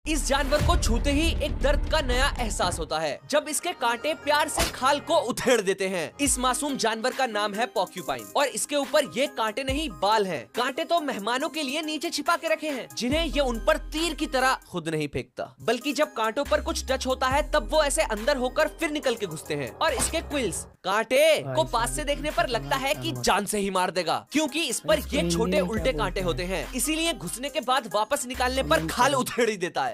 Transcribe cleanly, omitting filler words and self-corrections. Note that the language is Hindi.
इस जानवर को छूते ही एक दर्द का नया एहसास होता है जब इसके कांटे प्यार से खाल को उधेड़ देते हैं। इस मासूम जानवर का नाम है पोर्क्यूपाइन और इसके ऊपर ये कांटे नहीं बाल हैं। कांटे तो मेहमानों के लिए नीचे छिपा के रखे हैं जिन्हें ये उन पर तीर की तरह खुद नहीं फेंकता, बल्कि जब कांटों पर कुछ टच होता है तब वो ऐसे अंदर होकर फिर निकल के घुसते हैं। और इसके क्विल्स कांटे को पास से देखने पर लगता है कि जान से ही मार देगा, क्योंकि इस पर ये छोटे उल्टे कांटे होते हैं। इसीलिए घुसने के बाद वापस निकालने पर खाल उधेड़ ही देता है।